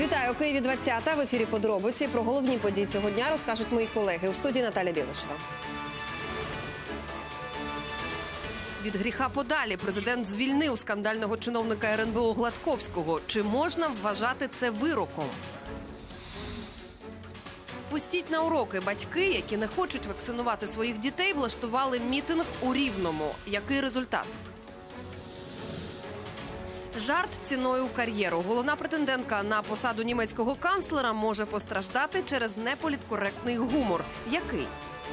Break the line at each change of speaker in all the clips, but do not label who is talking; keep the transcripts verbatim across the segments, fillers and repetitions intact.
Вітаю, у Києві двадцята, в ефірі «Подробиці». Про головні події цього дня розкажуть мої колеги. У студії Наталя Білишева. Від гріха подалі президент звільнив скандального чиновника ер ен бе о Гладковського. Чи можна вважати це вироком? Пустіть на уроки. Батьки, які не хочуть вакцинувати своїх дітей, влаштували мітинг у Рівному. Який результат? Жарт ціною кар'єру. Головна претендентка на посаду німецького канцлера може постраждати через неполіткоректний гумор. Який?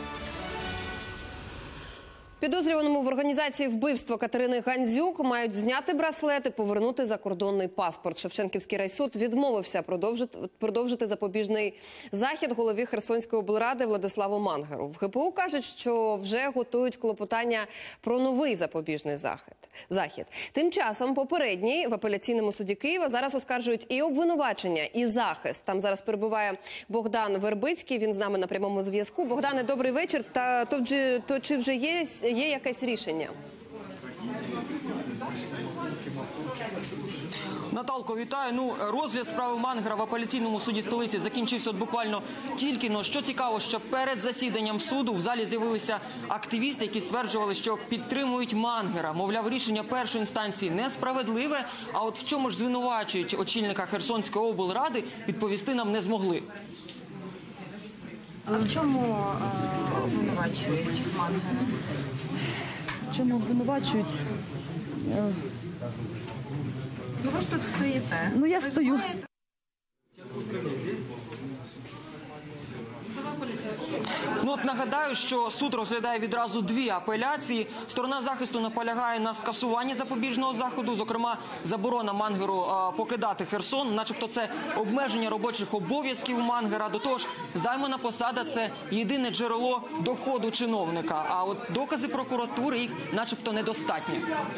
Підозрюваному в організації вбивства Катерини Гандзюк мають зняти браслет і повернути закордонний паспорт. Шевченківський райсуд відмовився продовжити, продовжити запобіжний захід голові Херсонської облради Владиславу Мангеру. В ге пе у кажуть, що вже готують клопотання про новий запобіжний захід. захід. Тим часом попередній в апеляційному суді Києва зараз оскаржують і обвинувачення, і захист. Там зараз перебуває Богдан Вербицький, він з нами на прямому зв'язку. Богдане, добрий вечір. Та то, то чи вже є Є якесь рішення?
Наталко, вітаю. Ну, розгляд справи Мангера в апеляційному суді столиці закінчився от буквально тільки. Но що цікаво, що перед засіданням суду в залі з'явилися активісти, які стверджували, що підтримують Мангера. Мовляв, рішення першої інстанції несправедливе, а от в чому ж звинувачують очільника Херсонської облради, відповісти нам не змогли.
А в чому обвинувачують Мангера?
В чому обвинувачують?
Ну ви ж тут стоїте.
Ну я стою.
Ну от нагадаю, що суд розглядає відразу дві апеляції. Сторона захисту наполягає на скасуванні запобіжного заходу, зокрема заборона Мангеру а, покидати Херсон, начебто це обмеження робочих обов'язків Мангера. До того ж, займана посада – це єдине джерело доходу чиновника, а от докази прокуратури їх начебто недостатньо.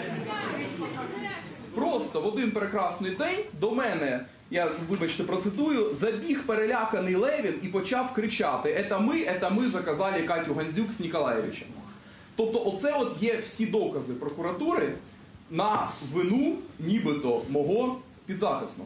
Просто в один прекрасний день до мене, я, вибачте, процитую, забіг переляканий Левін і почав кричати: «Ета ми, ета ми заказали Катю Гандзюк з Ніколаєвичем». Тобто оце от є всі докази прокуратури на вину нібито мого підзахисного.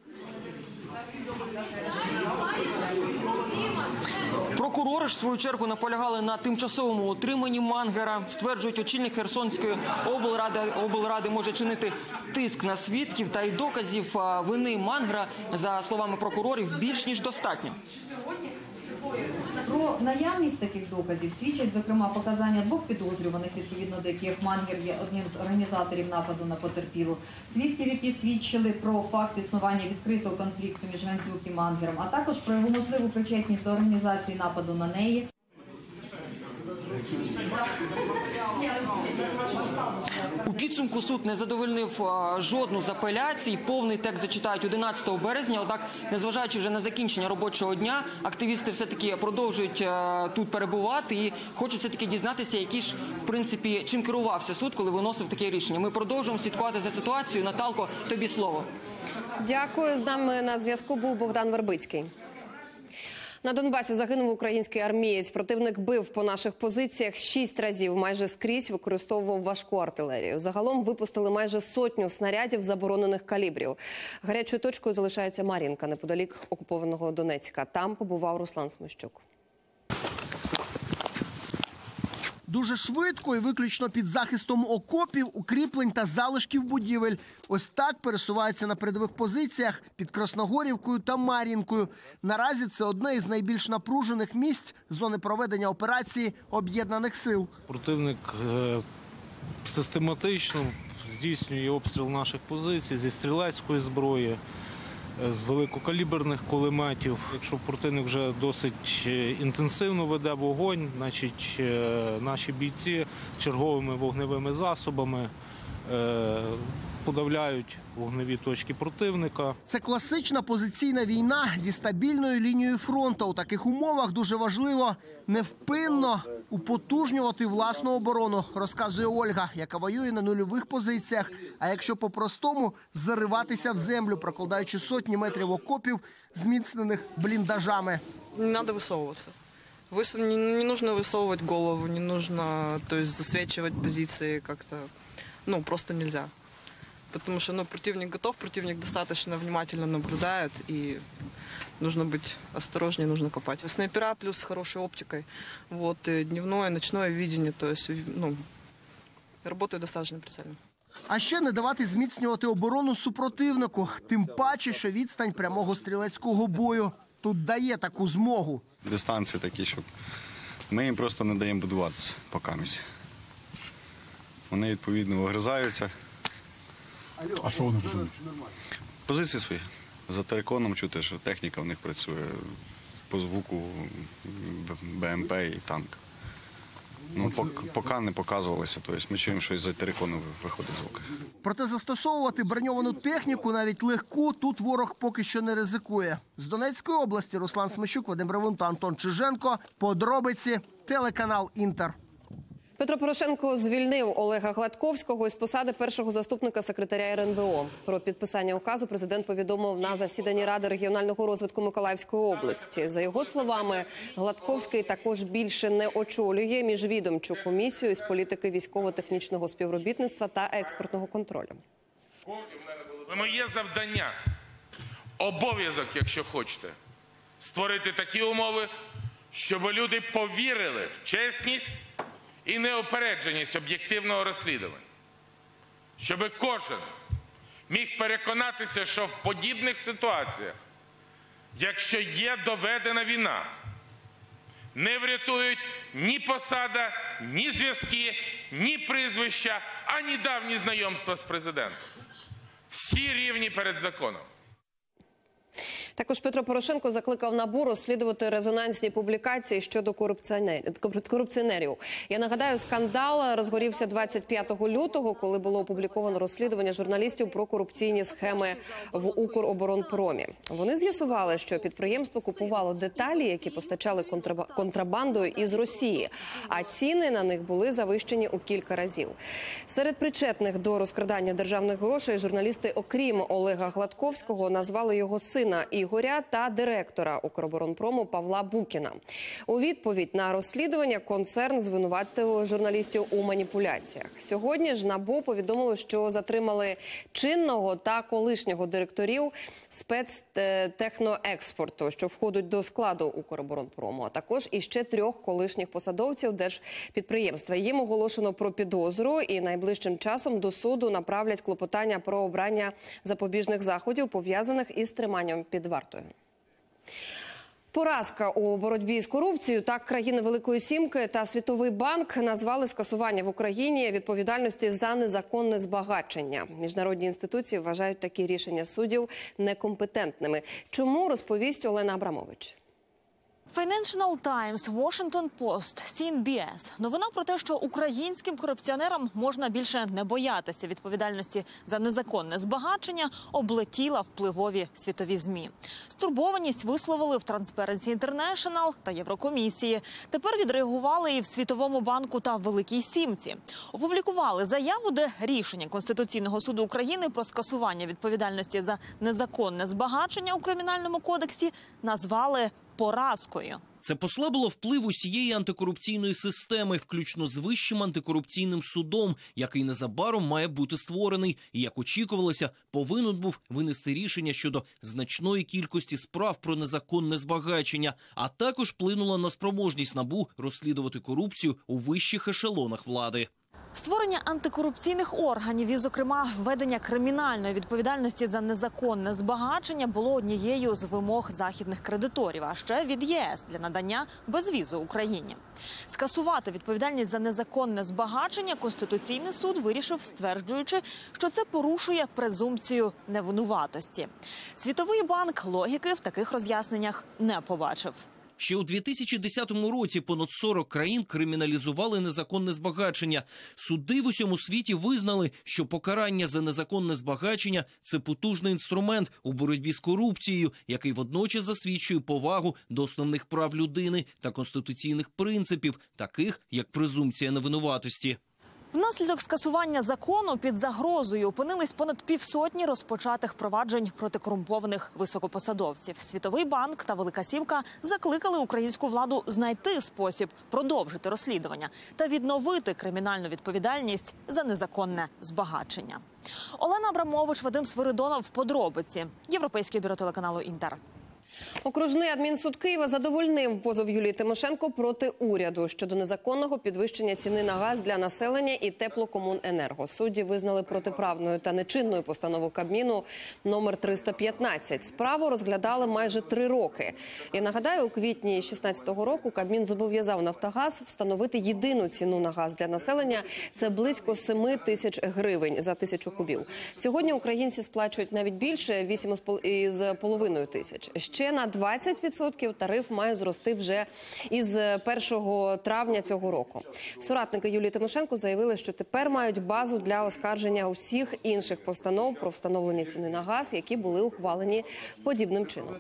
Прокурори ж, в свою чергу, наполягали на тимчасовому утриманні Мангера. Стверджують, очільник Херсонської облради, облради може чинити тиск на свідків, та й доказів вини Мангера, за словами прокурорів, більш ніж достатньо.
Про наявність таких доказів свідчать, зокрема, показання двох підозрюваних, відповідно до яких Мангер є одним з організаторів нападу на потерпілу, свідків, які свідчили про факт існування відкритого конфлікту між Гандзюк і Мангером, а також про його можливу причетність до організації нападу на неї.
У підсумку суд не задовольнив а, жодну з апеляцій. Повний текст зачитають одинадцятого березня. Однак, незважаючи вже на закінчення робочого дня, активісти все-таки продовжують а, тут перебувати і хочуть все-таки дізнатися, які ж, в принципі, чим керувався суд, коли виносив таке рішення. Ми продовжуємо слідкувати за ситуацією. Наталко, тобі слово.
Дякую. З нами на зв'язку був Богдан Вербицький. На Донбасі загинув український армієць. Противник бив по наших позиціях шість разів. Майже скрізь використовував важку артилерію. Загалом випустили майже сотню снарядів заборонених калібрів. Гарячою точкою залишається Мар'їнка, неподалік окупованого Донецька. Там побував Руслан Смещук.
Дуже швидко і виключно під захистом окопів, укріплень та залишків будівель. Ось так пересуваються на передових позиціях під Красногорівкою та Мар'їнкою. Наразі це одне із найбільш напружених місць зони проведення операції Об'єднаних сил.
Противник е систематично здійснює обстріл наших позицій зі стрілецької зброї, з великокаліберних кулеметів. Якщо противник вже досить інтенсивно веде вогонь, значить наші бійці черговими вогневими засобами подавляють вогневі точки противника.
Це класична позиційна війна зі стабільною лінією фронту. У таких умовах дуже важливо невпинно употужнювати власну оборону, розказує Ольга, яка воює на нульових позиціях. А якщо по-простому, зариватися в землю, прокладаючи сотні метрів окопів, зміцнених бліндажами.
Не треба висовуватися. Не, не нужно высовывать голову, не нужно, то есть засвечивать позиции как-то, ну, просто нельзя. потому что ну, противник готов, противник достаточно внимательно наблюдает, и нужно быть осторожнее, нужно копать. Снайпера плюс с хорошей оптикой, вот, и дневное, ночное видение, то есть, ну, работает достаточно прицельно.
А ще не давати зміцнювати оборону супротивнику, тим паче, що відстань прямого стрілецького бою тут дає таку змогу.
Дистанції такі, що ми їм просто не даємо будуватися по камісі. Вони, відповідно, вигризаються.
А що вони будують?
Позиції свої. За териконом чути, що техніка в них працює по звуку БМП і танк. Ну, поки не показувалося, тобто ми чуємо, що із-за терикону виходить звук.
Проте застосовувати броньовану техніку, навіть легку, тут ворог поки що не ризикує. З Донецької області Руслан Смещук, Вадим Ревун та Антон Чиженко. Подробиці, телеканал «Інтер».
Петро Порошенко звільнив Олега Гладковського із посади першого заступника секретаря ер ен бе о. Про підписання указу президент повідомив на засіданні Ради регіонального розвитку Миколаївської області. За його словами, Гладковський також більше не очолює міжвідомчу комісію з політики військово-технічного співробітництва та експортного контролю.
Моє завдання, обов'язок, якщо хочете, створити такі умови, щоб люди повірили в чесність і неупередженість об'єктивного розслідування. Щоб кожен міг переконатися, що в подібних ситуаціях, якщо є доведена вина, не врятують ні посада, ні зв'язки, ні прізвища, ані давні знайомства з президентом. Всі рівні перед законом.
Також Петро Порошенко закликав НАБУ розслідувати резонансні публікації щодо корупціонерів. Я нагадаю, скандал розгорівся двадцять п'ятого лютого, коли було опубліковано розслідування журналістів про корупційні схеми в Укроборонпромі. Вони з'ясували, що підприємство купувало деталі, які постачали контрабандою із Росії, а ціни на них були завищені у кілька разів. Серед причетних до розкрадання державних грошей журналісти, окрім Олега Гладковського, назвали його сина Ігоря та директора Укроборонпрому Павла Букіна. У відповідь на розслідування концерн звинуватив журналістів у маніпуляціях. Сьогодні ж НАБУ повідомило, що затримали чинного та колишнього директорів спецтехноекспорту, що входять до складу Укроборонпрому, а також іще трьох колишніх посадовців держпідприємства. Їм оголошено про підозру і найближчим часом до суду направлять клопотання про обрання запобіжних заходів, пов'язаних із триманням під вартою. Поразка у боротьбі з корупцією. Так, країни Великої Сімки та Світовий банк назвали скасування в Україні відповідальності за незаконне збагачення. Міжнародні інституції вважають такі рішення суддів некомпетентними. Чому, розповість Олена Абрамович.
Financial Times, Washington Post, сі ен бі ес. Новина про те, що українським корупціонерам можна більше не боятися відповідальності за незаконне збагачення, облетіла впливові світові ЗМІ. Стурбованість висловили в Transparency International та Єврокомісії. Тепер відреагували і в Світовому банку та Великій Сімці. Опублікували заяву, де рішення Конституційного суду України про скасування відповідальності за незаконне збагачення у Кримінальному кодексі назвали поразкою.
Це послабило вплив усієї антикорупційної системи, включно з Вищим антикорупційним судом, який незабаром має бути створений і, як очікувалося, повинен був винести рішення щодо значної кількості справ про незаконне збагачення, а також вплинуло на спроможність НАБУ розслідувати корупцію у вищих ешелонах влади.
Створення антикорупційних органів і, зокрема, введення кримінальної відповідальності за незаконне збагачення було однією з вимог західних кредиторів, а ще від є ес для надання безвізу Україні. Скасувати відповідальність за незаконне збагачення Конституційний суд вирішив, стверджуючи, що це порушує презумпцію невинуватості. Світовий банк логіки в таких роз'ясненнях не побачив.
Ще у дві тисячі десятому році понад сорок країн криміналізували незаконне збагачення. Суди в усьому світі визнали, що покарання за незаконне збагачення – це потужний інструмент у боротьбі з корупцією, який водночас засвідчує повагу до основних прав людини та конституційних принципів, таких як презумпція невинуватості.
Внаслідок скасування закону під загрозою опинились понад півсотні розпочатих проваджень проти корумпованих високопосадовців. Світовий банк та Велика Сімка закликали українську владу знайти спосіб продовжити розслідування та відновити кримінальну відповідальність за незаконне збагачення. Олена Абрамович, Вадим Свиридонов. Подробиці. Європейське бюро телеканалу «Інтер».
Окружний адмінсуд Києва задовольнив позов Юлії Тимошенко проти уряду щодо незаконного підвищення ціни на газ для населення і теплокомуненерго. Судді визнали протиправною та нечинною постанову Кабміну номер триста п'ятнадцять. Справу розглядали майже три роки. І нагадаю, у квітні дві тисячі шістнадцятого року Кабмін зобов'язав «Нафтогаз» встановити єдину ціну на газ для населення. Це близько семи тисяч гривень за тисячу кубів. Сьогодні українці сплачують навіть більше – вісім з половиною тисяч. Ще на двадцять відсотків тариф має зрости вже із першого травня цього року. Соратники Юлії Тимошенко заявили, що тепер мають базу для оскарження усіх інших постанов про встановлення ціни на газ, які були ухвалені подібним чином.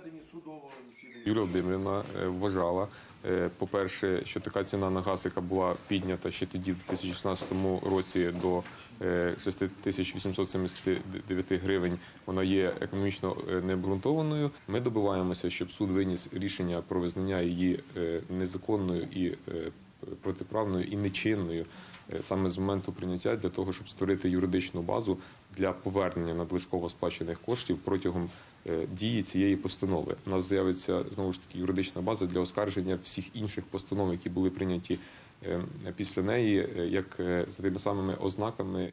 Юлія Володимирівна вважала, по-перше, що така ціна на газ, яка була піднята ще тоді, в дві тисячі шістнадцятому році, до шість тисяч вісімсот сімдесят дев'ять гривень, вона є економічно необґрунтованою. Ми добиваємося, щоб суд виніс рішення про визнання її незаконною і протиправною і нечинною саме з моменту прийняття, для того, щоб створити юридичну базу для повернення надлишково сплачених коштів протягом дії цієї постанови. У нас з'явиться, знову ж таки, юридична база для оскарження всіх інших постанов, які були прийняті після неї, як за тими самими ознаками.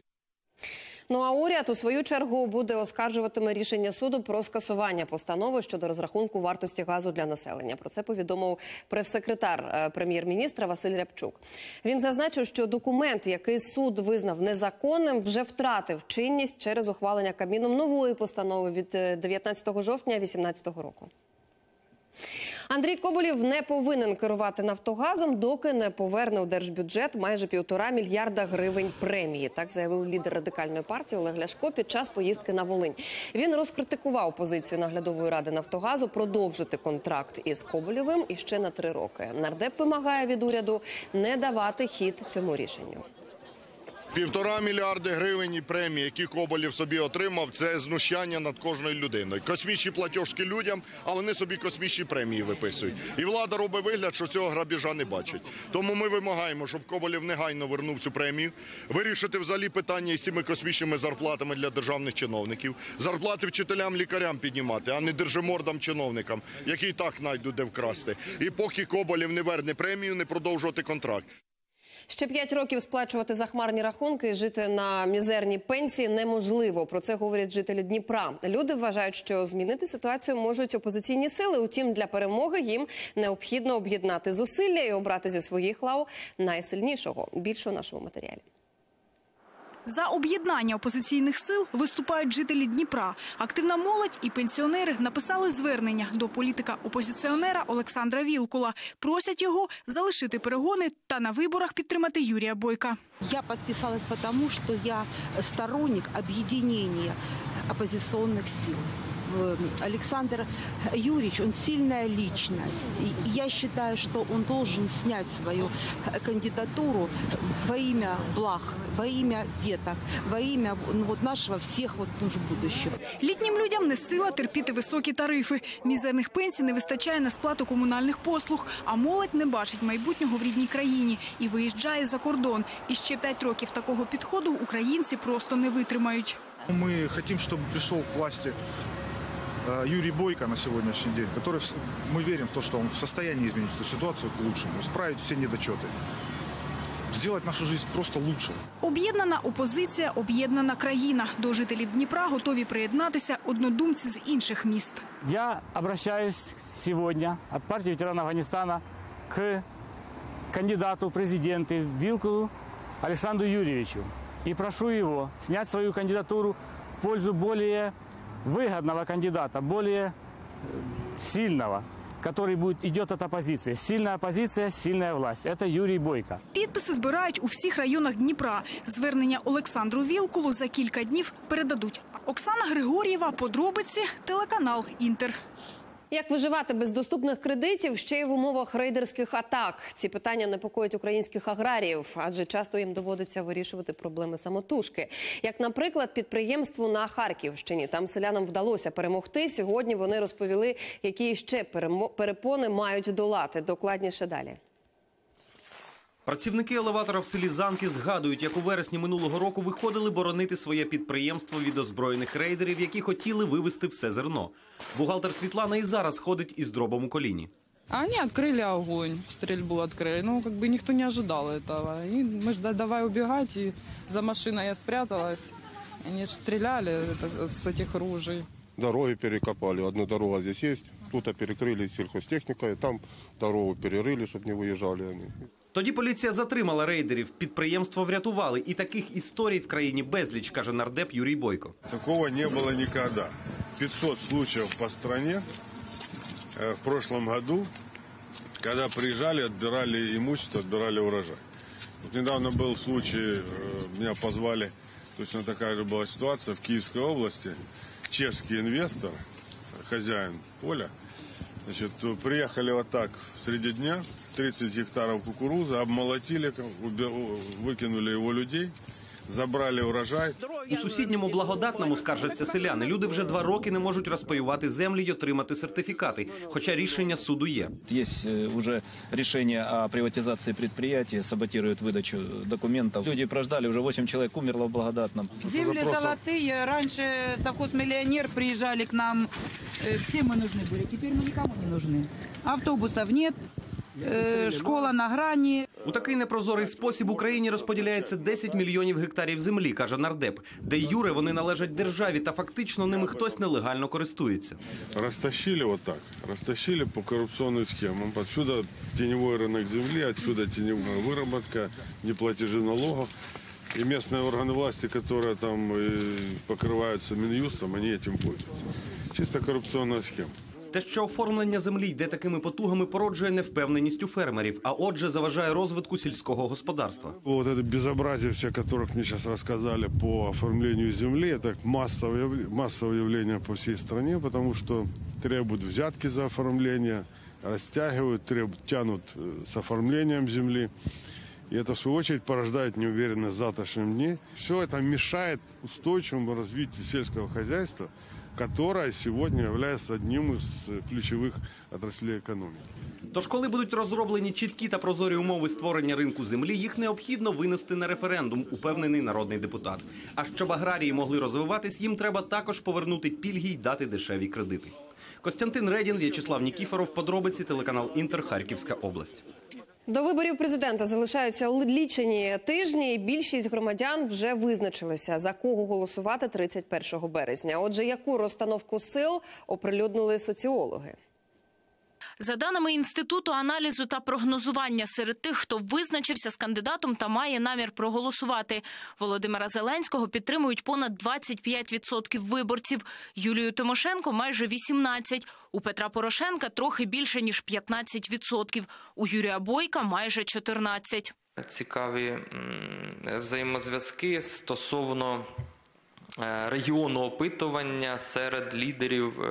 Ну а уряд, у свою чергу, буде оскаржуватиме рішення суду про скасування постанови щодо розрахунку вартості газу для населення. Про це повідомив прес-секретар прем'єр-міністра Василь Рябчук. Він зазначив, що документ, який суд визнав незаконним, вже втратив чинність через ухвалення Кабміном нової постанови від дев'ятнадцятого жовтня дві тисячі вісімнадцятого року. Андрій Коболєв не повинен керувати «Нафтогазом», доки не поверне у держбюджет майже півтора мільярда гривень премії. Так заявив лідер радикальної партії Олег Ляшко під час поїздки на Волинь. Він розкритикував позицію наглядової ради «Нафтогазу» продовжити контракт із Коболєвим іще на три роки. Нардеп вимагає від уряду не давати хід цьому рішенню.
Півтора мільярди гривень премії, які Коболєв собі отримав, це знущання над кожною людиною. Космічні платіжки людям, а вони собі космічні премії виписують. І влада робить вигляд, що цього грабіжа не бачить. Тому ми вимагаємо, щоб Коболєв негайно вернув цю премію, вирішити взагалі питання із цими космічними зарплатами для державних чиновників, зарплати вчителям, лікарям піднімати, а не держимордам чиновникам, які і так знайдуть де вкрасти. І поки Коболєв не верне премію, не продовжувати контракт.
Ще п'ять років сплачувати захмарні рахунки і жити на мізерні пенсії неможливо. Про це говорять жителі Дніпра. Люди вважають, що змінити ситуацію можуть опозиційні сили. Утім, для перемоги їм необхідно об'єднати зусилля і обрати зі своїх лав найсильнішого. Більше у нашому матеріалі.
За об'єднання опозиційних сил виступають жителі Дніпра. Активна молодь і пенсіонери написали звернення до політика-опозиціонера Олександра Вілкула. Просять його залишити перегони та на виборах підтримати Юрія Бойка.
Я підписалась тому, що я сторонник об'єднання опозиційних сил. Александр Юрьевич, он сильная личность. И я считаю, что он должен снять свою кандидатуру во имя благ, во имя деток, во имя ну, вот нашего всех вот, ну, будущего.
Літнім людям не сила терпіти високі тарифи. Мізерних пенсій не вистачає на сплату комунальних послуг, а молодь не бачить майбутнього в рідній країні і виїжджає за кордон. І ще п'ять років такого підходу українці просто не витримають.
Ми хочемо, щоб прийшов к власти Юрий Бойко на сегодняшний день, который, мы верим в то, что он в состоянии изменить эту ситуацию к лучшему, исправить все недочеты, сделать нашу жизнь просто лучше.
Об'єднана опозиція, об'єднана країна. До жителів Дніпра готові приєднатися однодумці з інших міст.
Я обращаюсь сегодня от партии ветеранов Афганистана к кандидату в президенты Вилкулу Александру Юрьевичу и прошу его снять свою кандидатуру в пользу более выгодного кандидата, более сильного, который будет, идет от оппозиции. Сильная оппозиция, сильная власть. Это Юрий Бойко.
Підписи збирають у всіх районах Дніпра. Звернення Олександру Вілкулу за кілька днів передадуть. Оксана Григор'єва, подробиці, телеканал «Інтер».
Як виживати без доступних кредитів ще й в умовах рейдерських атак? Ці питання непокоять українських аграріїв, адже часто їм доводиться вирішувати проблеми самотужки. Як, наприклад, підприємству на Харківщині. Там селянам вдалося перемогти. Сьогодні вони розповіли, які ще перепони мають долати. Докладніше далі.
Працівники елеватора в селі Занки згадують, як у вересні минулого року виходили боронити своє підприємство від озброєних рейдерів, які хотіли вивезти все зерно. Бухгалтер Світлана і зараз ходить із дробом у коліні.
Они открыли огонь, стрельбу открыли. Ну, как бы никто не ожидал этого. И мы же давай убегать, и за машиной я спряталась. Они стреляли с этих ружей.
Дороги перекопали. Одна дорога здесь есть, тут перекрыли сельхозтехникой, там дорогу перерыли, чтобы не выезжали они.
Тоді поліція затримала рейдерів, підприємство врятували. І таких історій в країні безліч, каже нардеп Юрій Бойко.
Такого не было никогда. пятьсот случаев по стране в прошлом году, когда приезжали, отбирали имущество, отбирали урожай. Вот недавно был случай, меня позвали, точно такая же была ситуация в Киевской области. Чешский инвестор, хозяин поля, значит, приехали вот так среди дня, тридцать гектаров кукурузы, обмолотили, выкинули его людей, забрали урожай.
У сусідньому Благодатному, скаржаться селяни, люди вже два роки не можуть розпаювати землі й отримати сертифікати, хоча рішення суду є.
Є вже рішення о приватизації підприємства, саботують видачу документів. Люди прождали, вже вісім чоловік умерло в Благодатном.
Земли золотые, раньше совхоз «Миллионер» приезжали к нам, всем мы нужны были, теперь мы никому не нужны. Автобусов нет. Школа на грані.
У такий непрозорий спосіб в Україні розподіляється десять мільйонів гектарів землі, каже нардеп. Де юре вони належать державі, та фактично ними хтось нелегально користується.
Розтащили вот так, розтащили по корупційним схемам. Отсюда тіньовий ринок землі, отсюда тіньовая виробітка, неплатежі налогів. І місцеві органи власті, які там покриваються Мін'юстом, вони цим пользуються. Чисто корупційна схема.
Те, що оформлення землі йде такими потугами, породжує невпевненість у фермерів, а отже заважає розвитку сільського господарства.
Вот это безобразие, все, которых мне сейчас рассказали по оформлению земли, это массовое, массовое явление по всей стране, потому что требуют взятки за оформление, растягивают, требуют, тянут с оформлением земли. И это, в свою очередь, порождает неуверенность в завтрашнем дне. Все это мешает устойчивому развитию сельского хозяйства, которая сегодня является одним из ключових отраслей економіки.
Тож, коли будуть розроблені чіткі та прозорі умови створення ринку землі, їх необхідно винести на референдум, упевнений народний депутат. А щоб аграрії могли розвиватись, їм треба також повернути пільги й дати дешеві кредити. Костянтин Редін, В'ячеслав Нікіфоров, подробиці, телеканал Інтер, Харківська область.
До виборів президента залишаються лічені тижні, і більшість громадян вже визначилися, за кого голосувати тридцять першого березня. Отже, яку розстановку сил оприлюднили соціологи?
За даними Інституту аналізу та прогнозування, серед тих, хто визначився з кандидатом та має намір проголосувати, Володимира Зеленського підтримують понад двадцять п'ять відсотків виборців, Юлію Тимошенко – майже вісімнадцять відсотків, у Петра Порошенка – трохи більше, ніж п'ятнадцять відсотків, у Юрія Бойка – майже чотирнадцять відсотків.
Цікаві взаємозв'язки стосовно регіону опитування серед лідерів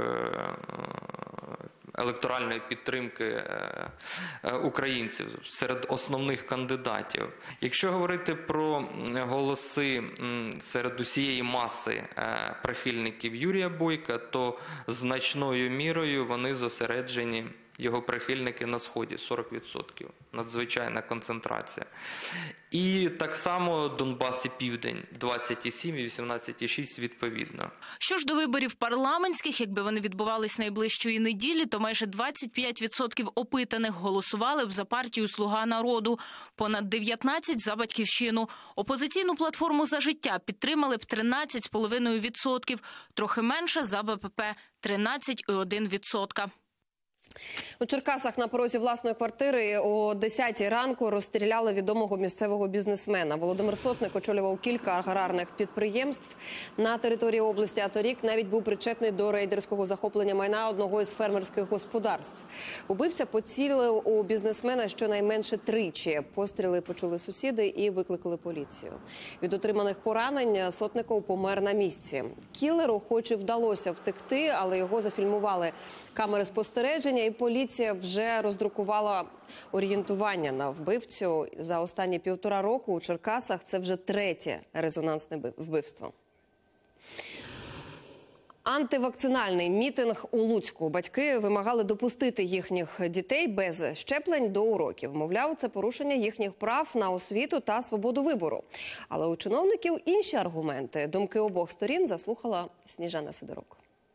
електоральної підтримки українців серед основних кандидатів. Якщо говорити про голоси серед усієї маси прихильників Юрія Бойка, то значною мірою вони зосереджені, його прихильники, на Сході – сорок відсотків. Надзвичайна концентрація. І так само Донбас і Південь – двадцять сім і вісімнадцять шість відповідно.
Що ж до виборів парламентських, якби вони відбувались найближчої неділі, то майже двадцять п'ять відсотків опитаних голосували б за партію «Слуга народу», понад дев'ятнадцять відсотків – за «Батьківщину». Опозиційну платформу «За життя» підтримали б тринадцять цілих п'ять десятих відсотків, трохи менше за БПП – тринадцять цілих одна десята відсотка.
У Черкасах на порозі власної квартири о десятій ранку розстріляли відомого місцевого бізнесмена. Володимир Сотник очолював кілька аграрних підприємств на території області, а торік навіть був причетний до рейдерського захоплення майна одного із фермерських господарств. Убивця поцілив у бізнесмена щонайменше тричі. Постріли почули сусіди і викликали поліцію. Від отриманих поранень Сотников помер на місці. Кілеру хоч і вдалося втекти, але його зафільмували камери спостереження, і поліція вже роздрукувала орієнтування на вбивцю. За останні півтора року у Черкасах це вже третє резонансне вбивство. Антивакцинальний мітинг у Луцьку. Батьки вимагали допустити їхніх дітей без щеплень до уроків. Мовляв, це порушення їхніх прав на освіту та свободу вибору. Але у чиновників інші аргументи. Думки обох сторін заслухала Сніжана Сидорук.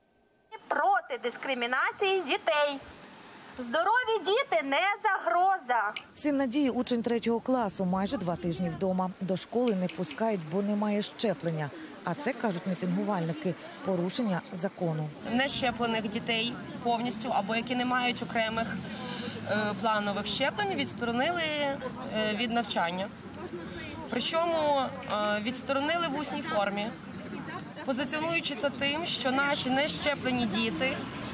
Проти дискримінації дітей. Здорові діти не загроза.
Син Надії – учень третього класу, майже два тижні вдома. До школи не пускають, бо немає щеплення. А це, кажуть мітингувальники, порушення закону.
Нещеплених дітей повністю або які не мають окремих е, планових щеплень відсторонили е, від навчання. Причому е, відсторонили в усній формі, позиціонуючи це тим, що наші нещеплені діти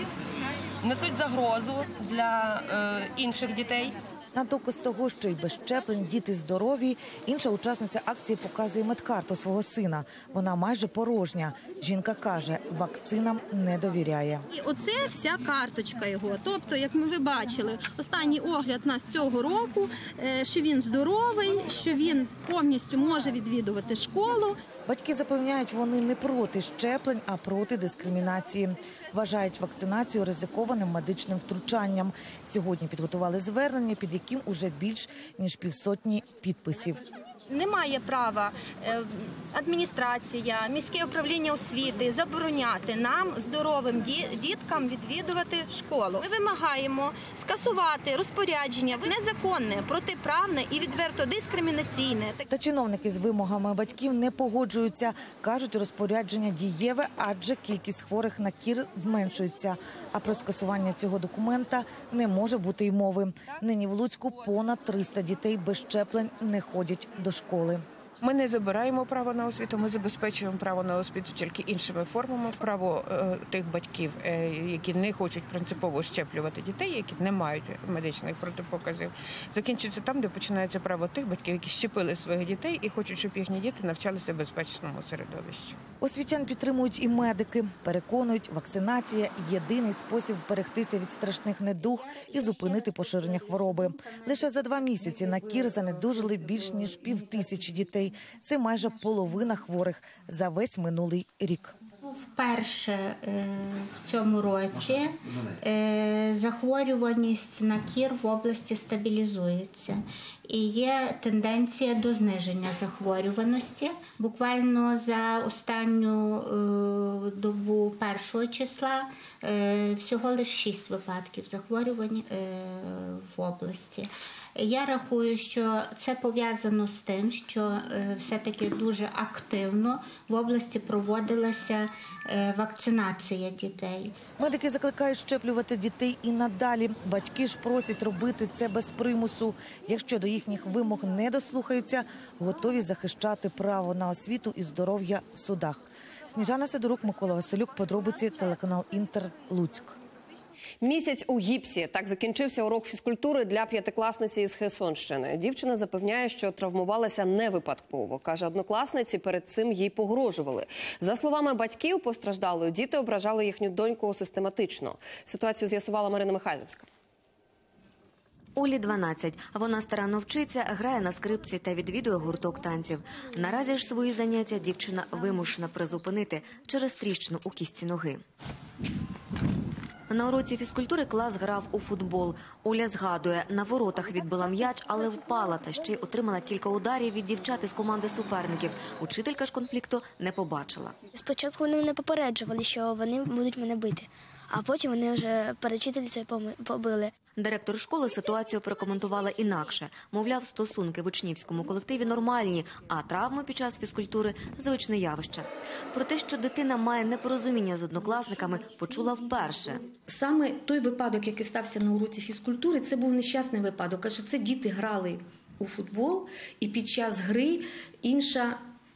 несуть загрозу для е, інших дітей.
На доказ того, що й без щеплень діти здорові, інша учасниця акції показує медкарту свого сина. Вона майже порожня. Жінка каже, вакцинам не довіряє.
І оце вся карточка його. Тобто, як ми ви бачили, останній огляд нас цього року, що він здоровий, що він повністю може відвідувати школу.
Батьки запевняють, вони не проти щеплень, а проти дискримінації. Вважають вакцинацію ризикованим медичним втручанням. Сьогодні підготували звернення, під яким уже більш ніж півсотні підписів.
Немає права адміністрація, міське управління освіти забороняти нам, здоровим діткам, відвідувати школу. Ми вимагаємо скасувати розпорядження незаконне, протиправне і відверто дискримінаційне.
Та чиновники з вимогами батьків не погоджуються. Кажуть, розпорядження дієве, адже кількість хворих на кір зменшується. А про скасування цього документа не може бути й мови. Нині в Луцьку понад триста дітей без щеплень не ходять до школи.
Ми не забираємо право на освіту, ми забезпечуємо право на освіту тільки іншими формами. Право е, тих батьків, е, які не хочуть принципово щеплювати дітей, які не мають медичних протипоказів, закінчується там, де починається право тих батьків, які щепили своїх дітей і хочуть, щоб їхні діти навчалися в безпечному середовищі.
Освітян підтримують і медики. Переконують, вакцинація – єдиний спосіб вберегтися від страшних недуг і зупинити поширення хвороби. Лише за два місяці на кір занедужили більш ніж півтисячі дітей. Це майже половина хворих за весь минулий рік.
Вперше в цьому році захворюваність на кір в області стабілізується. І є тенденція до зниження захворюваності. Буквально за останню добу першого числа всього лише шість випадків захворювань в області. Я рахую, що це пов'язано з тим, що все-таки дуже активно в області проводилася вакцинація дітей.
Медики закликають щеплювати дітей і надалі. Батьки ж просять робити це без примусу. Якщо до їхніх вимог не дослухаються, готові захищати право на освіту і здоров'я в судах. Сніжана Сидорук, Микола Василюк, подробиці, телеканал Інтер, Луцьк.
Місяць у гіпсі. Так закінчився урок фізкультури для п'ятикласниці із Херсонщини. Дівчина запевняє, що травмувалася не випадково. Каже, однокласниці перед цим їй погрожували. За словами батьків постраждалої, діти ображали їхню доньку систематично. Ситуацію з'ясувала Марина Михайлівська.
Олі дванадцять. Вона старанно вчиться, грає на скрипці та відвідує гурток танців. Наразі ж свої заняття дівчина вимушена призупинити через тріщину у кістці ноги. На уроці фізкультури клас грав у футбол. Оля згадує, на воротах відбила м'яч, але впала та ще й отримала кілька ударів від дівчат із команди суперників. Учителька ж конфлікту не побачила.
Спочатку вони мене попереджували, що вони будуть мене бити, а потім вони вже перед вчительцею побили.
Директор школи ситуацію прокоментувала інакше. Мовляв, стосунки в учнівському колективі нормальні, а травми під час фізкультури – звичне явище. Про те, що дитина має непорозуміння з однокласниками, почула вперше.
Саме той випадок, який стався на уроці фізкультури, це був нещасний випадок. Адже це діти грали у футбол, і під час гри інша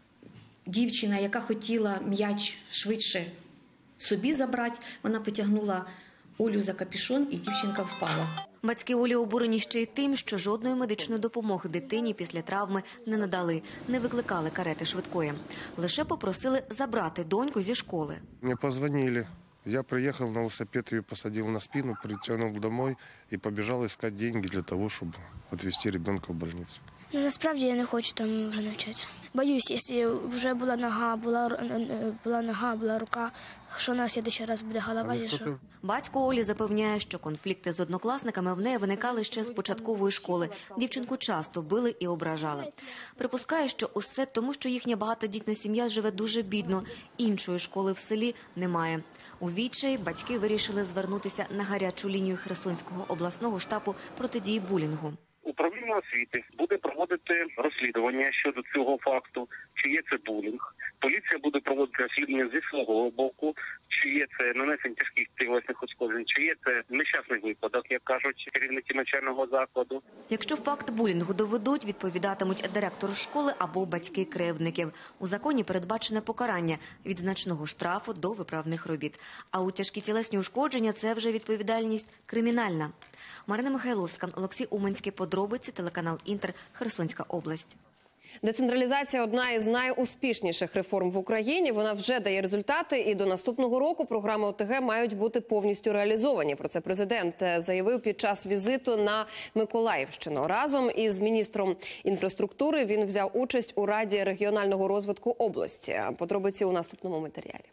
дівчина, яка хотіла м'яч швидше собі забрати, вона потягнула Олю за капюшон, і дівчинка впала.
Батьки Олі обурені ще й тим, що жодної медичної допомоги дитині після травми не надали, не викликали карети швидкої. Лише попросили забрати доньку зі школи.
Мені позвонили. Я приїхав на велосипед, її посадив на спину, притягнув додому і побіжав шукати гроші для того, щоб відвезти дитина в лікарню.
Ну, насправді я не хочу там вже навчатися. Боюсь, якщо вже була нога, була, була нога, була рука, що на наступний раз буде голова. І що?
Батько Олі запевняє, що конфлікти з однокласниками в неї виникали ще з початкової школи. Дівчинку часто били і ображали. Припускає, що усе тому, що їхня багатодітна сім'я живе дуже бідно. Іншої школи в селі немає. У відчаї батьки вирішили звернутися на гарячу лінію Херсонського обласного штабу протидії булінгу.
Управління освіти буде проводити розслідування щодо цього факту, чи є це булінг. Поліція буде проводити розслідування зі свого боку, чи є це нанесення тяжких тілесних ушкоджень, чи є це нещасний випадок, як кажуть керівники навчального закладу.
Якщо факт булінгу доведуть, відповідатимуть директор школи або батьки кривдників. У законі передбачене покарання від значного штрафу до виправних робіт. А у тяжкі тілесні ушкодження – це вже відповідальність кримінальна. Марина Михайловська, Олексій Уманський, подробиці, телеканал Інтер, Херсонська область.
Децентралізація – одна із найуспішніших реформ в Україні. Вона вже дає результати, і до наступного року програми ОТГ мають бути повністю реалізовані. Про це президент заявив під час візиту на Миколаївщину. Разом із міністром інфраструктури він взяв участь у Раді регіонального розвитку області. Подробиці у наступному матеріалі.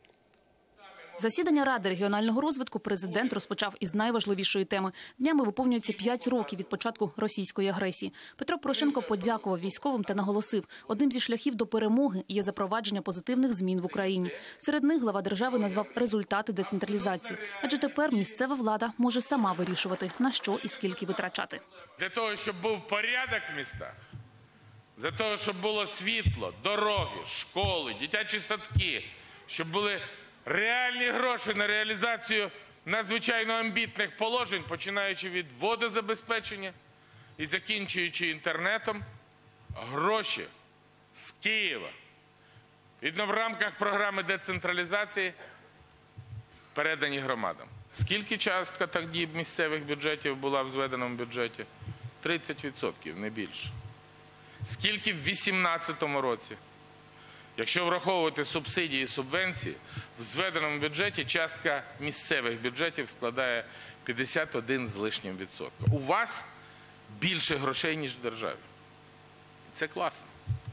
Засідання Ради регіонального розвитку президент розпочав із найважливішої теми. Днями виповнюється п'ять років від початку російської агресії. Петро Порошенко подякував військовим та наголосив, одним зі шляхів до перемоги є запровадження позитивних змін в Україні. Серед них глава держави назвав результати децентралізації. Адже тепер місцева влада може сама вирішувати, на що і скільки витрачати.
Для того, щоб був порядок в містах, для того, щоб було світло, дороги, школи, дитячі садки, щоб були реальні гроші на реалізацію надзвичайно амбітних положень, починаючи від водозабезпечення і закінчуючи інтернетом, гроші з Києва, відно в рамках програми децентралізації, передані громадам. Скільки частка тоді місцевих бюджетів була в зведеному бюджеті? тридцять відсотків, не більше. Скільки в дві тисячі вісімнадцятому році? Якщо враховувати субсидії і субвенції, в зведеному бюджеті частка місцевих бюджетів складає п'ятдесят один з лишнім відсотка. У вас більше грошей, ніж в державі. Це класно.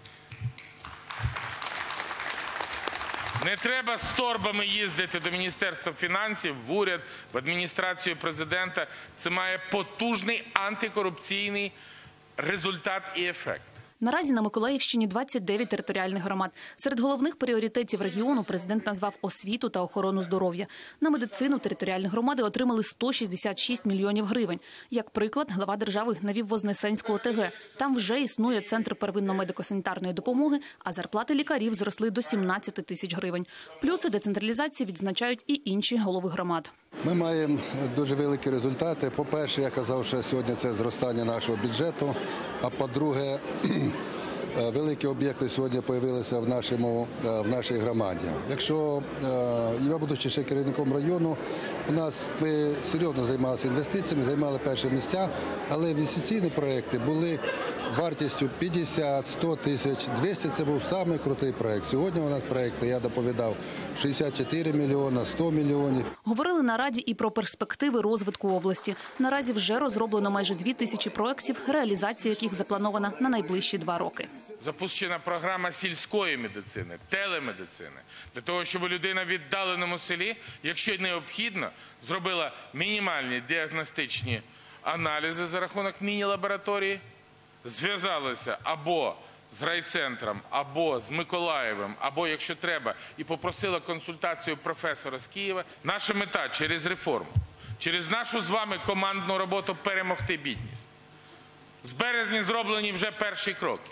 Не треба з торбами їздити до Міністерства фінансів, в уряд, в адміністрацію президента. Це має потужний антикорупційний результат і ефект.
Наразі на Миколаївщині двадцять дев'ять територіальних громад. Серед головних пріоритетів регіону президент назвав освіту та охорону здоров'я. На медицину територіальні громади отримали сто шістдесят шість мільйонів гривень. Як приклад, глава держави навів Вознесенську ОТГ. Там вже існує центр первинно-медико-санітарної допомоги, а зарплати лікарів зросли до сімнадцяти тисяч гривень. Плюси децентралізації відзначають і інші голови громад.
Ми маємо дуже великі результати. По-перше, я казав, що сьогодні це зростання нашого бюджету, а по-друге, великі об'єкти сьогодні з'явилися в, нашому, в нашій громаді. Якщо я, будучи ще керівником району, у нас ми серйозно займалися інвестиціями, займали перші місця, але інвестиційні проекти були вартістю п'ятдесят, сто тисяч, двісті – це був самий крутий проект. Сьогодні у нас проекти, я доповідав, шістдесят чотири мільйони, сто мільйонів.
Говорили на Раді і про перспективи розвитку області. Наразі вже розроблено майже дві тисячі проєктів, реалізація яких запланована на найближчі два роки.
Запущена програма сільської медицини, телемедицини. Для того, щоб людина в віддаленому селі, якщо необхідно, зробила мінімальні діагностичні аналізи за рахунок міні-лабораторії, зв'язалися або з райцентром, або з Миколаєвим, або, якщо треба, і попросила консультацію професора з Києва. Наша мета через реформу через нашу з вами командну роботу перемогти бідність. З березня зроблені вже перші кроки.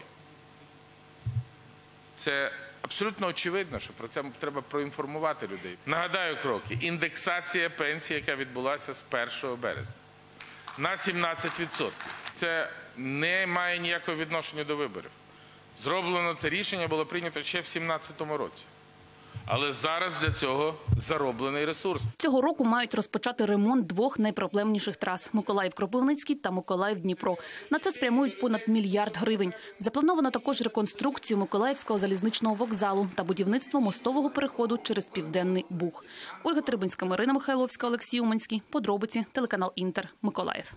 Це абсолютно очевидно, що про це треба проінформувати людей. Нагадаю кроки. Індексація пенсії, яка відбулася з першого березня. На сімнадцять відсотків. Це не має ніякого відношення до виборів. Зроблено це рішення, було прийнято ще в дві тисячі сімнадцятому році. Але зараз для цього зароблений ресурс.
Цього року мають розпочати ремонт двох найпроблемніших трас – Миколаїв-Кропивницький та Миколаїв-Дніпро. На це спрямують понад мільярд гривень. Заплановано також реконструкцію Миколаївського залізничного вокзалу та будівництво мостового переходу через Південний Буг. Ольга Трибинська, Марина Михайловська, Олексій Уманський. Подробиці. Телеканал «Інтер». Миколаїв.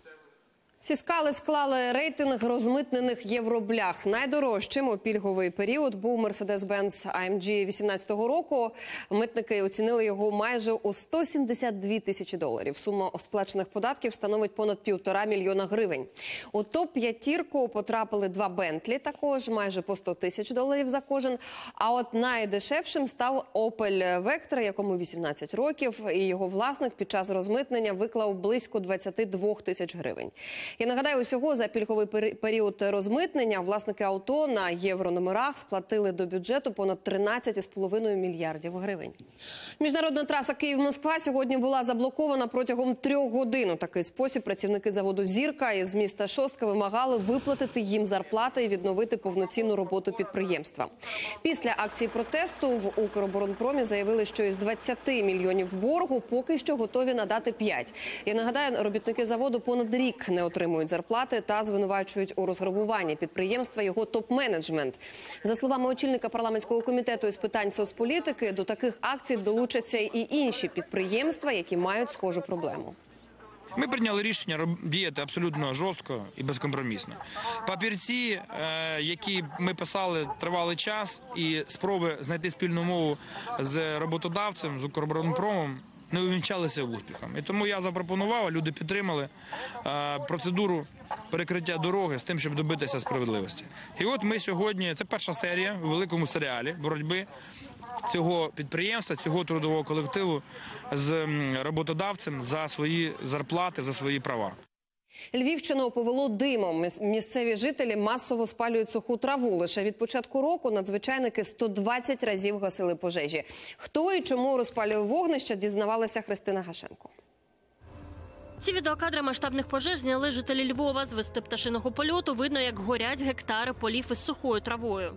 Фіскали склали рейтинг розмитнених євроблях. Найдорожчим у пільговий період був Mercedes-Benz ей ем джі вісімнадцятого року. Митники оцінили його майже у сто сімдесят дві тисячі доларів. Сума сплачених податків становить понад півтора мільйона гривень. У топ-п'ятірку потрапили два Бентлі, також майже по сто тисяч доларів за кожен. А от найдешевшим став Opel Vectra, якому вісімнадцять років, і його власник під час розмитнення виклав близько двадцяти двох тисяч гривень. Я нагадаю, усього за пільговий період розмитнення власники авто на єврономерах сплатили до бюджету понад тринадцять цілих п'ять десятих мільярдів гривень. Міжнародна траса Київ-Москва сьогодні була заблокована протягом трьох годин. У такий спосіб працівники заводу «Зірка» із міста Шостка вимагали виплатити їм зарплати і відновити повноцінну роботу підприємства. Після акції протесту в «Укроборонпромі» заявили, що із двадцяти мільйонів боргу поки що готові надати п'ять. Я нагадаю, робітники заводу понад рік не отримують зарплати та звинувачують у розграбуванні підприємства його топ-менеджмент. За словами очільника парламентського комітету із питань соцполітики, до таких акцій долучаться і інші підприємства, які мають схожу проблему.
Ми прийняли рішення діяти абсолютно жорстко і безкомпромісно. Папірці, які ми писали тривалий час, і спроби знайти спільну мову з роботодавцем, з «Укроборонпромом», не увінчалися успіхом. І тому я запропонував, а люди підтримали процедуру перекриття дороги з тим, щоб добитися справедливості. І от ми сьогодні, це перша серія у великому серіалі боротьби цього підприємства, цього трудового колективу з роботодавцем за свої зарплати, за свої права.
Львівщину повело димом. Місцеві жителі масово спалюють суху траву. Лише від початку року надзвичайники сто двадцять разів гасили пожежі. Хто і чому розпалює вогнища, дізнавалася Христина Гашенко.
Ці відеокадри масштабних пожеж зняли жителі Львова. З висоти пташиного польоту видно, як горять гектари полів із сухою травою.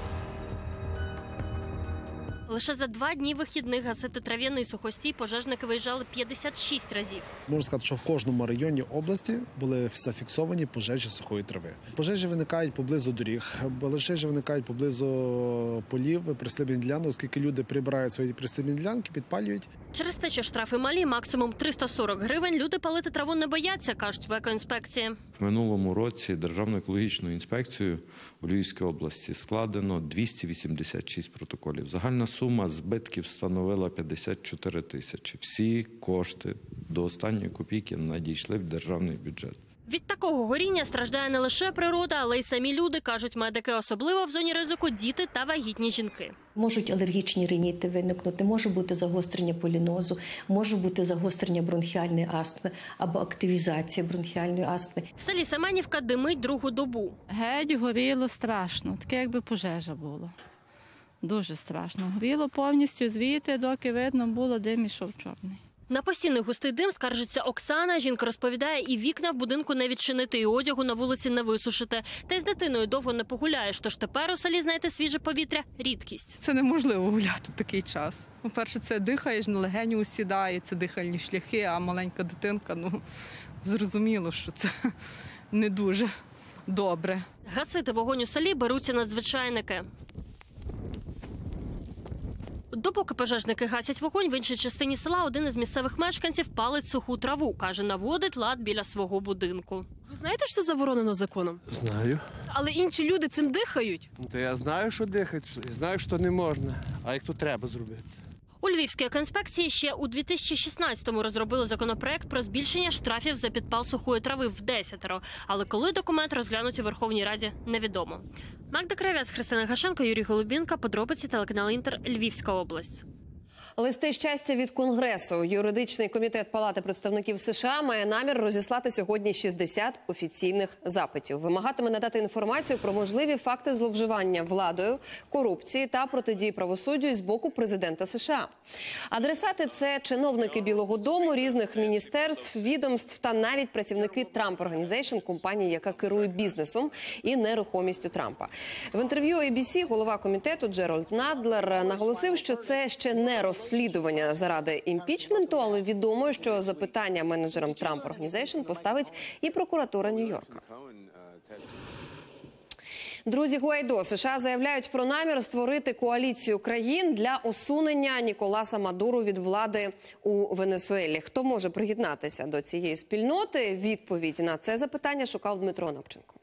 Лише за два дні вихідних гасити трав'яний сухостій пожежники виїжджали п'ятдесят шість разів.
Можна сказати, що в кожному районі області були зафіксовані пожежі сухої трави. Пожежі виникають поблизу доріг, пожежі виникають поблизу полів, прислідних ділянок, оскільки люди прибирають свої прислідні ділянки, підпалюють.
Через те, що штрафи малі, максимум триста сорок гривень, люди палити траву не бояться, кажуть в екоінспекції.
В минулому році Державною екологічною інспекцією у Львівській області складено двісті вісімдесят шість протоколів. Загальна сума збитків становила п'ятдесят чотири тисячі. Всі кошти до останньої копійки надійшли в державний бюджет.
Від такого горіння страждає не лише природа, але й самі люди, кажуть медики, особливо в зоні ризику діти та вагітні жінки.
Можуть алергічні риніти виникнути, може бути загострення полінозу, може бути загострення бронхіальної астми або активізація бронхіальної астми.
В селі Семенівка димить другу добу.
Геть горіло страшно, таке якби пожежа була. Дуже страшно. Горіло повністю звідти, доки видно було, дим ішов чорний.
На постійний густий дим скаржиться Оксана. Жінка розповідає, і вікна в будинку не відчинити, і одягу на вулиці не висушити. Та й з дитиною довго не погуляєш, тож тепер у селі знайти свіже повітря – рідкість.
Це неможливо гуляти в такий час. По-перше, це дихаєш, на легені усідає, це дихальні шляхи, а маленька дитинка, ну, зрозуміло, що це не дуже добре.
Гасити вогонь у селі беруться надзвичайники. Допоки пожежники гасять вогонь, в іншій частині села один із місцевих мешканців палить суху траву. Каже, наводить лад біля свого будинку.
Ви знаєте, що це заборонено законом?
Знаю.
Але інші люди цим дихають.
То я знаю, що дихати, знаю, що не можна, а як то треба зробити.
У Львівській екоінспекції ще у дві тисячі шістнадцятому розробили законопроект про збільшення штрафів за підпал сухої трави в десятеро. Але коли документ розглянуть у Верховній Раді, невідомо. Магда Кравець, Христина Гашенко, Юрій Голубінка. Подробиці, телеканал «Інтер», Львівська область.
Листи щастя від Конгресу. Юридичний комітет Палати представників США має намір розіслати сьогодні шістдесят офіційних запитів. Вимагатиме надати інформацію про можливі факти зловживання владою, корупції та протидії правосуддю з боку президента США. Адресати – це чиновники Білого дому, різних міністерств, відомств та навіть працівники Trump Organization, компанії, яка керує бізнесом і нерухомістю Трампа. В інтерв'ю ей бі сі голова комітету Джеральд Надлер наголосив, що це ще не розслідування заради імпічменту, але відомо, що запитання менеджерам Trump Organization поставить і прокуратура Нью-Йорка. Друзі Гуайдо, США заявляють про намір створити коаліцію країн для усунення Ніколаса Мадуро від влади у Венесуелі. Хто може приєднатися до цієї спільноти? Відповідь на це запитання шукав Дмитро Анопченко.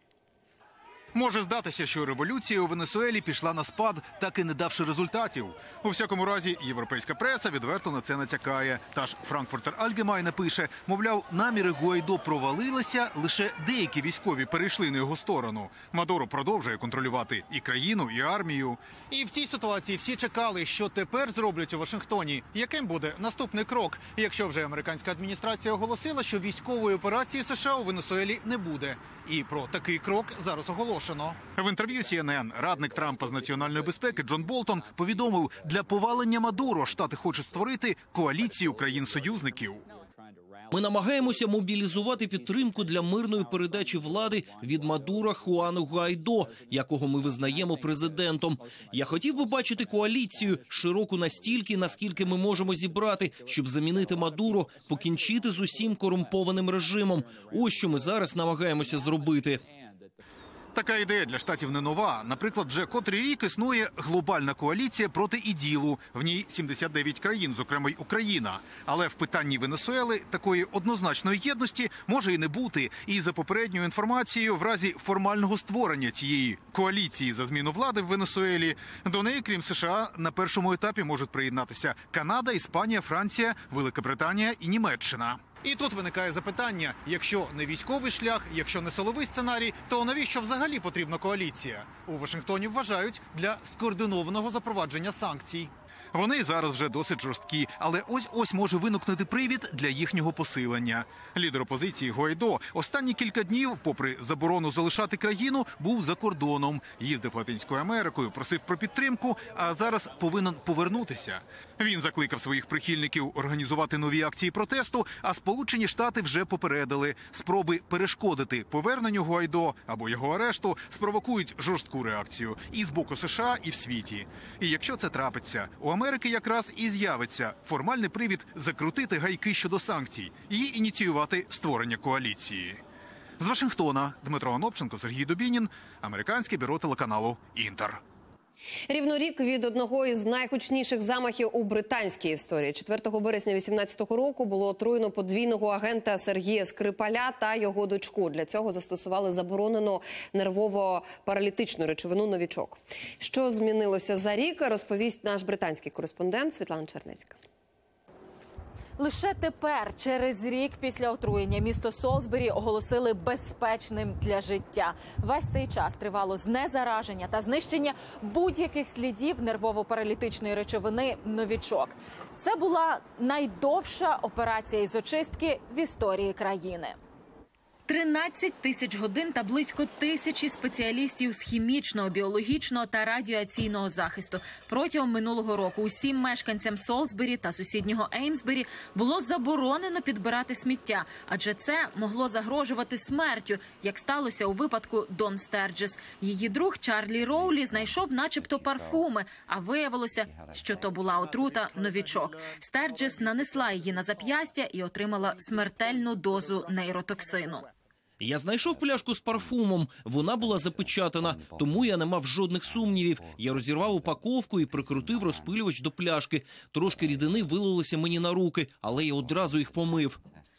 Може здатися, що революція у Венесуелі пішла на спад, так і не давши результатів. У всякому разі, європейська преса відверто на це натякає. Та ж Frankfurter Allgemeine пише, мовляв, наміри Гуайдо провалилися, лише деякі військові перейшли на його сторону. Мадуро продовжує контролювати і країну, і армію. І в цій ситуації всі чекали, що тепер зроблять у Вашингтоні. Яким буде наступний крок, якщо вже американська адміністрація оголосила, що військової операції США у Венесуелі не буде. І про такий крок зараз оголошено. В інтерв'ю Сі Ен Ен радник Трампа з національної безпеки Джон Болтон повідомив, для повалення Мадуро Штати хочуть створити коаліцію країн-союзників.
Ми намагаємося мобілізувати підтримку для мирної передачі влади від Мадура Хуану Гуайдо, якого ми визнаємо президентом. Я хотів би бачити коаліцію широку настільки, наскільки ми можемо зібрати, щоб замінити Мадуро, покінчити з усім корумпованим режимом. Ось що ми зараз намагаємося зробити.
Така ідея для штатів не нова. Наприклад, вже котрий рік існує глобальна коаліція проти іділу. В ній сімдесят дев'ять країн, зокрема й Україна. Але в питанні Венесуели такої однозначної єдності може і не бути. І за попередньою інформацією, в разі формального створення цієї коаліції за зміну влади в Венесуелі, до неї, крім США, на першому етапі можуть приєднатися Канада, Іспанія, Франція, Велика Британія і Німеччина. І тут виникає запитання, якщо не військовий шлях, якщо не силовий сценарій, то навіщо взагалі потрібна коаліція? У Вашингтоні вважають для скоординованого запровадження санкцій. Вони зараз вже досить жорсткі, але ось-ось може виникнути привід для їхнього посилення. Лідер опозиції Гуайдо останні кілька днів, попри заборону залишати країну, був за кордоном. Їздив Латинською Америкою, просив про підтримку, а зараз повинен повернутися. Він закликав своїх прихильників організувати нові акції протесту, а Сполучені Штати вже попередили. Спроби перешкодити поверненню Гуайдо або його арешту спровокують жорстку реакцію і з боку США, і в світі. І якщо це трапиться, у Америки якраз і з'явиться формальний привід закрутити гайки щодо санкцій і ініціювати створення коаліції. З Вашингтона Дмитро Анопченко, Сергій Дубінін, Американське бюро телеканалу «Інтер».
Рівно рік від одного із найгучніших замахів у британській історії. четвертого березня вісімнадцятого року було отруєно подвійного агента Сергія Скрипаля та його дочку. Для цього застосували заборонену нервово-паралітичну речовину «Новічок». Що змінилося за рік, розповість наш британський кореспондент Світлана Чернецька.
Лише тепер, через рік після отруєння, місто Солсбері оголосили безпечним для життя. Весь цей час тривало знезараження та знищення будь-яких слідів нервово-паралітичної речовини «Новічок». Це була найдовша операція із очистки в історії країни. тринадцять тисяч годин та близько тисячі спеціалістів з хімічного, біологічного та радіаційного захисту. Протягом минулого року усім мешканцям Солсбері та сусіднього Еймсбері було заборонено підбирати сміття, адже це могло загрожувати смертю, як сталося у випадку Дон Стерджес. Її друг Чарлі Роулі знайшов начебто парфуми, а виявилося, що то була отрута «Новічок». Стерджес нанесла її на зап'ястя і отримала смертельну дозу нейротоксину.
Я знайшов пляшку з парфумом, вона була запечатана, тому я не мав жодних сумнівів. Я розірвав упаковку і прикрутив розпилювач до пляшки. Трошки рідини вилилося мені на руки, але я одразу їх помив.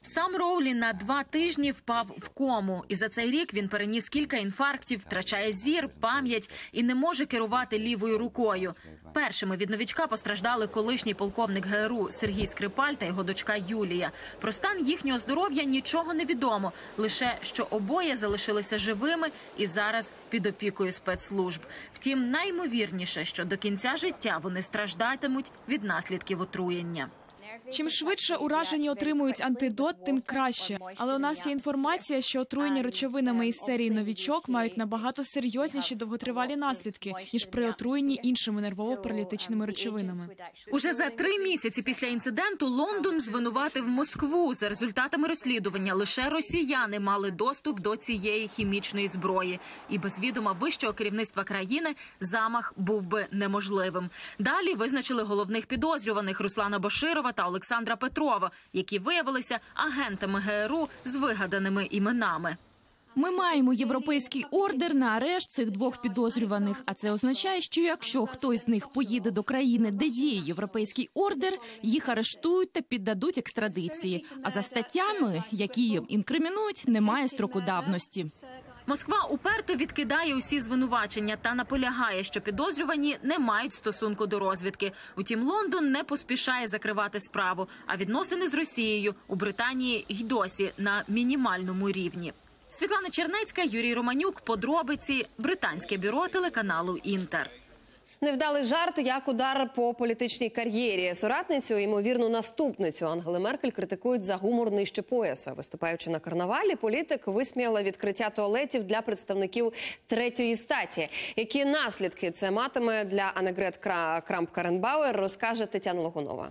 Сам Роулі на два тижні впав в кому. І за цей рік він переніс кілька інфарктів, втрачає зір, пам'ять і не може керувати лівою рукою. Першими від новічка постраждали колишній полковник ГРУ Сергій Скрипаль та його дочка Юлія. Про стан їхнього здоров'я нічого не відомо. Лише, що обоє залишилися живими і зараз під опікою спецслужб. Втім, найімовірніше, що до кінця життя вони страждатимуть від наслідків отруєння.
Чим швидше уражені отримують антидот, тим краще. Але у нас є інформація, що отруєння речовинами із серії «Новічок» мають набагато серйозніші довготривалі наслідки, ніж при отруєнні іншими нервово-паралітичними речовинами.
Уже за три місяці після інциденту Лондон звинуватив Москву. За результатами розслідування лише росіяни мали доступ до цієї хімічної зброї. І без відома вищого керівництва країни замах був би неможливим. Далі визначили головних підозрюваних Руслана Баширова та Олександра Петрова, які виявилися агентами ГРУ з вигаданими іменами.
Ми маємо європейський ордер на арешт цих двох підозрюваних, а це означає, що якщо хтось з них поїде до країни, де діє європейський ордер, їх арештують та піддадуть екстрадиції. А за статтями, які їм інкримінують, немає строку давності.
Москва уперто відкидає усі звинувачення та наполягає, що підозрювані не мають стосунку до розвідки. Утім, Лондон не поспішає закривати справу, а відносини з Росією у Британії й досі на мінімальному рівні. Світлана Чернецька, Юрій Романюк, подробиці, британське бюро телеканалу «Інтер».
Невдалий жарт, як удар по політичній кар'єрі. Соратницю, ймовірну наступницю Ангели Меркель критикують за гумор нижче пояса. Виступаючи на карнавалі, політик висміяла відкриття туалетів для представників третьої статі. Які наслідки це матиме для Аннегрет Крамп-Карренбауер, розкаже Тетяна Логунова.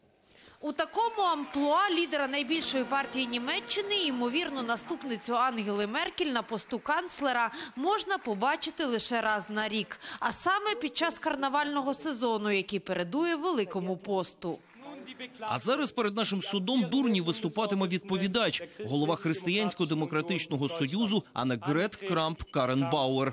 У такому амплуа лідера найбільшої партії Німеччини, ймовірну наступницю Ангели Меркель на посту канцлера, можна побачити лише раз на рік. А саме під час карнавального сезону, який передує Великому посту.
А зараз перед нашим судом дурні виступатиме відповідач, голова Християнсько-демократичного союзу Аннегрет Крамп-Карренбауер.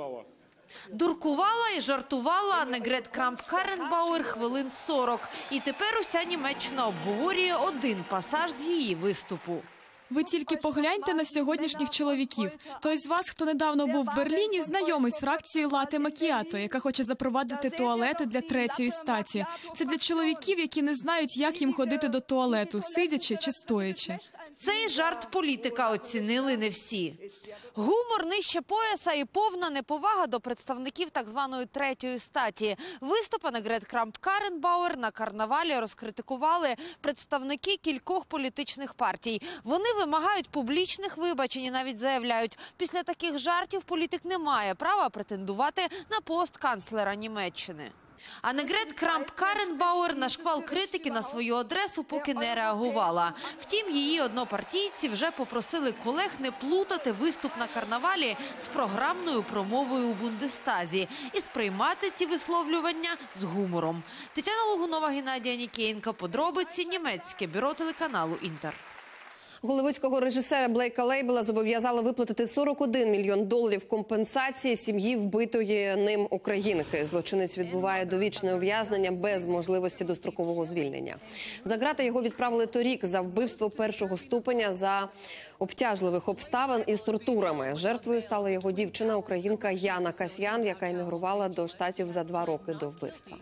Дуркувала і жартувала Аннегрет Крамп-Карренбауер хвилин сорок. І тепер уся Німеччина обговорює один пасаж з її виступу.
Ви тільки погляньте на сьогоднішніх чоловіків. Той з вас, хто недавно був в Берліні, знайомий з фракцією Лате Макіато, яка хоче запровадити туалети для третьої статі. Це для чоловіків, які не знають, як їм ходити до туалету, сидячи чи стоячи.
Цей жарт політика оцінили не всі. Гумор нижче пояса і повна неповага до представників так званої третьої статі. Виступ Аннегрет Крамп-Карренбауер на карнавалі розкритикували представники кількох політичних партій. Вони вимагають публічних вибачень і навіть заявляють, після таких жартів політик не має права претендувати на пост канцлера Німеччини. Аннегрет Крамп-Карренбауер на шквал критики на свою адресу поки не реагувала. Втім, її однопартійці вже попросили колег не плутати виступ на карнавалі з програмною промовою у Бундестазі і сприймати ці висловлювання з гумором. Тетяна Логунова, Геннадій Анікієнко. Подробиці. Німецьке бюро телеканалу «Інтер».
Голливудського режисера Блейка Лейбела зобов'язали виплатити сорок один мільйон доларів компенсації сім'ї вбитої ним українки. Злочинець відбуває довічне ув'язнення без можливості дострокового звільнення. За ґрати його відправили торік за вбивство першого ступеня за обтяжливих обставин із тортурами. Жертвою стала його дівчина, українка Яна Касьян, яка емігрувала до Штатів за два роки до вбивства.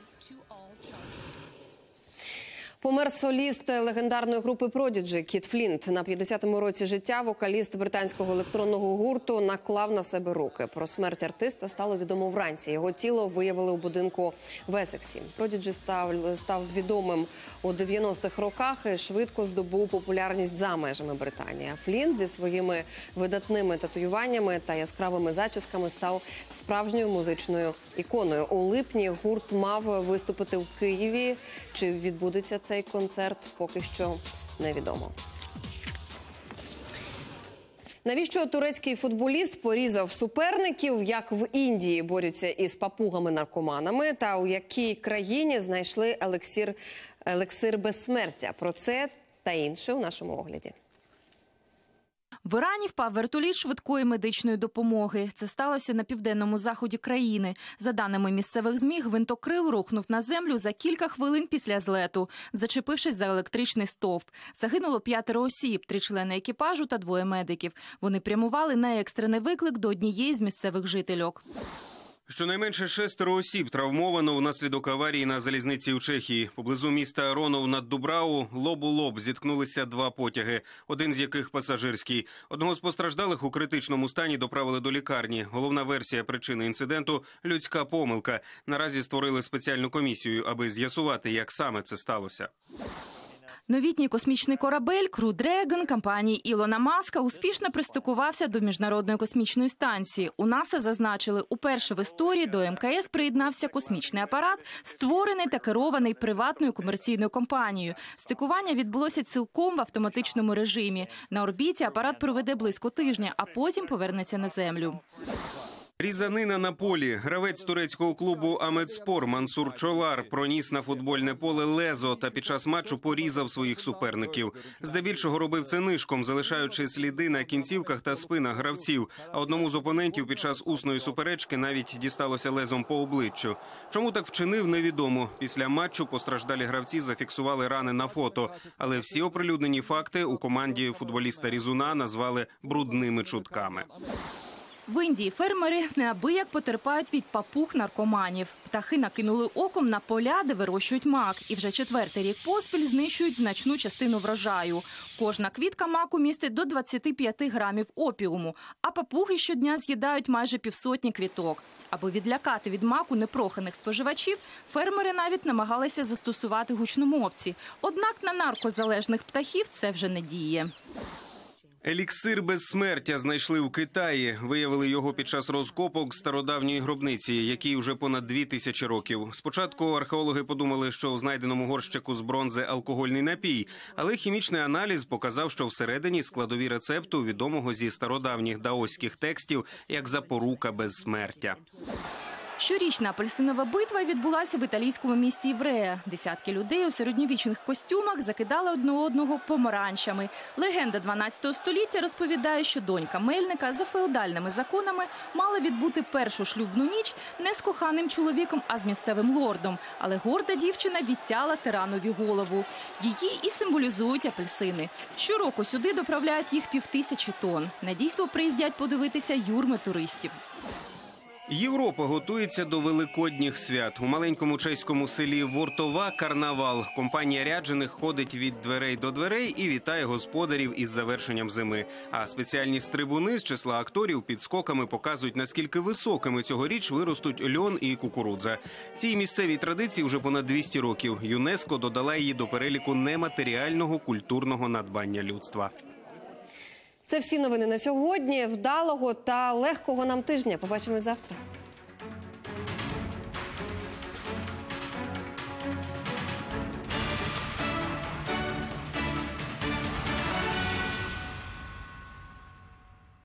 Помер соліст легендарної групи Prodigy Кіт Флінт. На п'ятдесятому році життя вокаліст британського електронного гурту наклав на себе руки. Про смерть артиста стало відомо вранці. Його тіло виявили у будинку в Есексі. Prodigy став, став відомим у дев'яностих роках і швидко здобув популярність за межами Британії. Флінт зі своїми видатними татуюваннями та яскравими зачісками став справжньою музичною іконою. У липні гурт мав виступити в Києві. Чи відбудеться цей концерт, поки що невідомо. Навіщо турецький футболіст порізав суперників, як в Індії борються із папугами-наркоманами, та у якій країні знайшли елексир, елексир безсмертя? Про це та інше у нашому огляді.
В Ірані впав вертоліт швидкої медичної допомоги. Це сталося на південному заході країни. За даними місцевих ЗМІ, гвинтокрил рухнув на землю за кілька хвилин після злету, зачепившись за електричний стовп. Загинуло п'ятеро осіб, три члени екіпажу та двоє медиків. Вони прямували на екстрений виклик до однієї з місцевих жительок.
Щонайменше шестеро осіб травмовано внаслідок аварії на залізниці у Чехії. Поблизу міста Ронов над Дубрау лоб у лоб зіткнулися два потяги, один з яких пасажирський. Одного з постраждалих у критичному стані доправили до лікарні. Головна версія причини інциденту – людська помилка. Наразі створили спеціальну комісію, аби з'ясувати, як саме це сталося.
Новітній космічний корабель Crew Dragon компанії Ілона Маска успішно пристикувався до Міжнародної космічної станції. У НАСА зазначили, уперше в історії до ем ка ес приєднався космічний апарат, створений та керований приватною комерційною компанією. Стикування відбулося цілком в автоматичному режимі. На орбіті апарат проведе близько тижня, а потім повернеться на Землю.
Різанина на полі. Гравець турецького клубу «Амедспор» Мансур Чолар проніс на футбольне поле лезо та під час матчу порізав своїх суперників. Здебільшого робив це нишком, залишаючи сліди на кінцівках та спинах гравців. А одному з опонентів під час усної суперечки навіть дісталося лезом по обличчю. Чому так вчинив, невідомо. Після матчу постраждалі гравці зафіксували рани на фото. Але всі оприлюднені факти у команді футболіста Різуна назвали брудними чутками.
В Індії фермери неабияк потерпають від папуг наркоманів. Птахи накинули оком на поля, де вирощують мак. І вже четвертий рік поспіль знищують значну частину врожаю. Кожна квітка маку містить до двадцяти п'яти грамів опіуму. А папуги щодня з'їдають майже півсотні квіток. Аби відлякати від маку непроханих споживачів, фермери навіть намагалися застосувати гучномовці. Однак на наркозалежних птахів це вже не діє.
Еліксир безсмертя знайшли в Китаї. Виявили його під час розкопок стародавньої гробниці, якій уже понад дві тисячі років. Спочатку археологи подумали, що в знайденому горщику з бронзи алкогольний напій, але хімічний аналіз показав, що всередині складові рецепту, відомого зі стародавніх даоських текстів, як запорука безсмертя.
Щорічна апельсинова битва відбулася в італійському місті Іврея. Десятки людей у середньовічних костюмах закидали одне одного помаранчами. Легенда дванадцятого століття розповідає, що донька мельника за феодальними законами мала відбути першу шлюбну ніч не з коханим чоловіком, а з місцевим лордом. Але горда дівчина відтяла тиранові голову. Її і символізують апельсини. Щороку сюди доправляють їх півтисячі тонн. На дійство приїздять подивитися юрми туристів.
Європа готується до великодніх свят. У маленькому чеському селі Вортова карнавал. Компанія ряджених ходить від дверей до дверей і вітає господарів із завершенням зими. А спеціальні стрибуни з числа акторів під скоками показують, наскільки високими цьогоріч виростуть льон і кукурудза. Цій місцевій традиції вже понад двісті років. ЮНЕСКО додала її до переліку нематеріального культурного надбання людства.
Це всі новини на сьогодні. Вдалого та легкого нам тижня. Побачимось завтра.